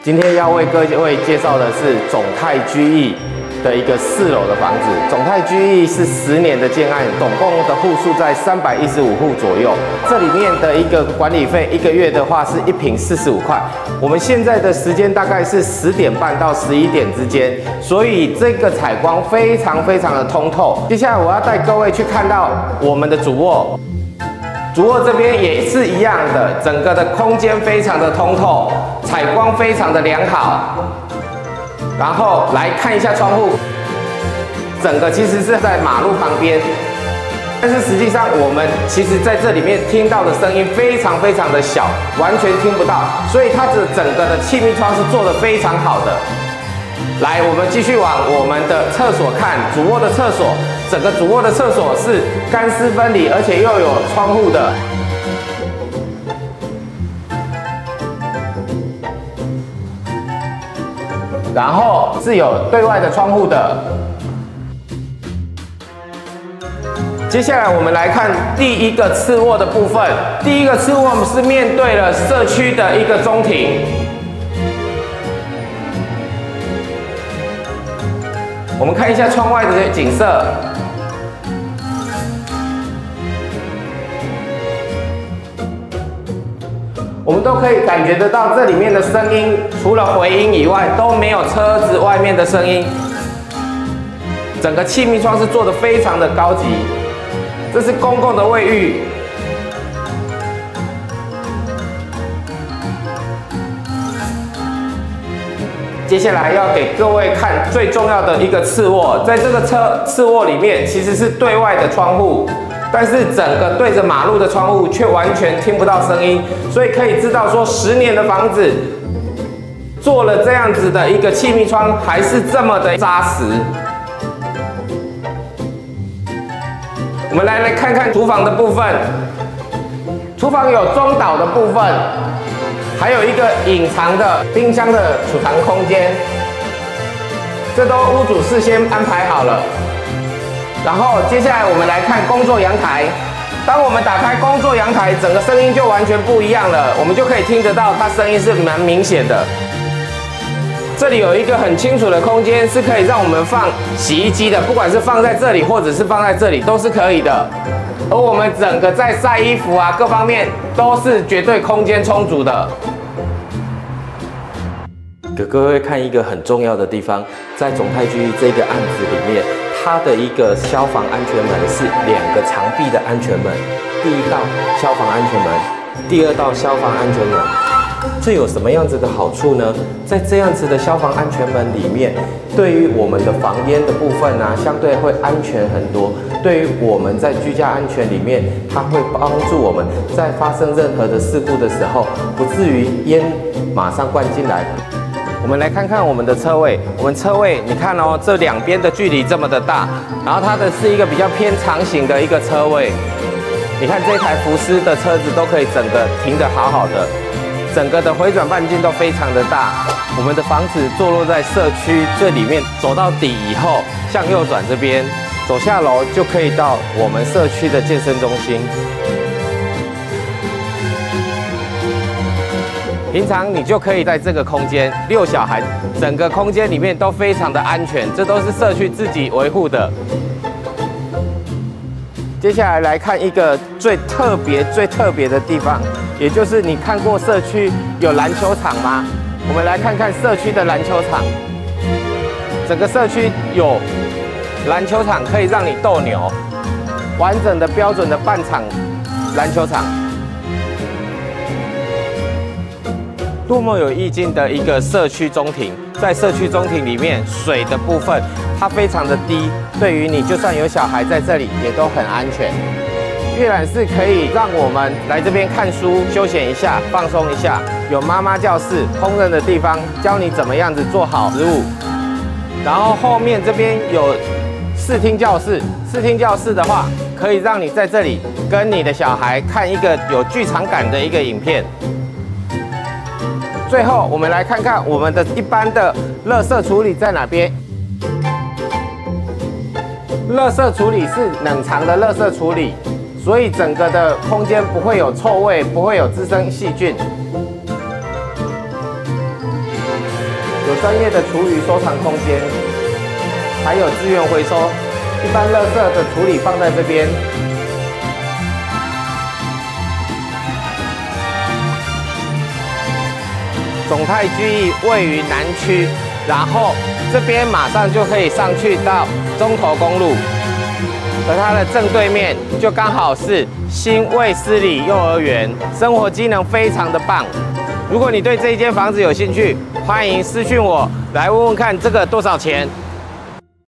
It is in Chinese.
今天要为各位介绍的是总泰居易的一个4楼的房子。总泰居易是10年的建案，总共的户数在315户左右。这里面的一个管理费1个月的话是1坪45块。我们现在的时间大概是10点半到11点之间，所以这个采光非常的通透。接下来我要带各位去看到我们的主卧。 主卧这边也是一样的，整个的空间非常的通透，采光非常的良好。然后来看一下窗户，整个其实是在马路旁边，但是实际上我们其实在这里面听到的声音非常的小，完全听不到，所以它的整个的气密窗是做得非常好的。 来，我们继续往我们的厕所看，主卧的厕所，整个主卧的厕所是干湿分离，而且又有窗户的。然后是有对外的窗户的。接下来我们来看第一个次卧的部分，第一个次卧是面对了社区的一个中庭。 我们看一下窗外的景色，我们都可以感觉得到这里面的声音，除了回音以外，都没有车子外面的声音。整个气密窗是做得非常的高级，这是公共的卫浴。 接下来要给各位看最重要的一个次卧，在这个次卧里面其实是对外的窗户，但是整个对着马路的窗户却完全听不到声音，所以可以知道说10年的房子做了这样子的一个气密窗，还是这么的扎实。我们来看看厨房的部分，厨房有中岛的部分。 还有一个隐藏的冰箱的储藏空间，这都屋主事先安排好了。然后接下来我们来看工作阳台，当我们打开工作阳台，整个声音就完全不一样了，我们就可以听得到它声音是蛮明显的。这里有一个很清楚的空间，是可以让我们放洗衣机的，不管是放在这里或者是放在这里都是可以的。 而我们整个在晒衣服啊，各方面都是绝对空间充足的。给各位看一个很重要的地方，在总泰居易这个案子里面，它的一个消防安全门是2个长臂的安全门，第1道消防安全门，第2道消防安全门。 这有什么样子的好处呢？在这样子的消防安全门里面，对于我们的防烟的部分啊，相对会安全很多。对于我们在居家安全里面，它会帮助我们在发生任何的事故的时候，不至于烟马上灌进来。我们来看看我们的车位，我们车位你看哦，这2边的距离这么的大，然后它的是一个比较偏长型的一个车位。你看这台福斯的车子都可以整个停得好好的。 整个的回转半径都非常的大，我们的房子坐落在社区最里面，走到底以后向右转这边，走下楼就可以到我们社区的健身中心。平常你就可以在这个空间遛小孩，整个空间里面都非常的安全，这都是社区自己维护的。 接下来来看一个最特别的地方，也就是你看过社区有篮球场吗？我们来看看社区的篮球场。整个社区有篮球场可以让你斗牛，完整的标准的半场篮球场。多么有意境的一个社区中庭，在社区中庭里面，水的部分它非常的低，对于你就算有小孩在这里也都很安全。阅览室可以让我们来这边看书、休闲一下、放松一下。有妈妈教室、烹饪的地方，教你怎么样子做好食物。然后后面这边有视听教室，视听教室的话，可以让你在这里跟你的小孩看一个有剧场感的一个影片。 最后，我们来看看我们的一般的垃圾处理在哪边。垃圾处理是冷藏的垃圾处理，所以整个的空间不会有臭味，不会有滋生细菌。 有专业的厨余收藏空间，还有资源回收，一般垃圾的处理放在这边。总泰居易位于南区，然后这边马上就可以上去到中投公路，而它的正对面就刚好是新卫斯理幼儿园，生活机能非常的棒。如果你对这一间房子有兴趣，欢迎私讯我来问问看这个多少钱。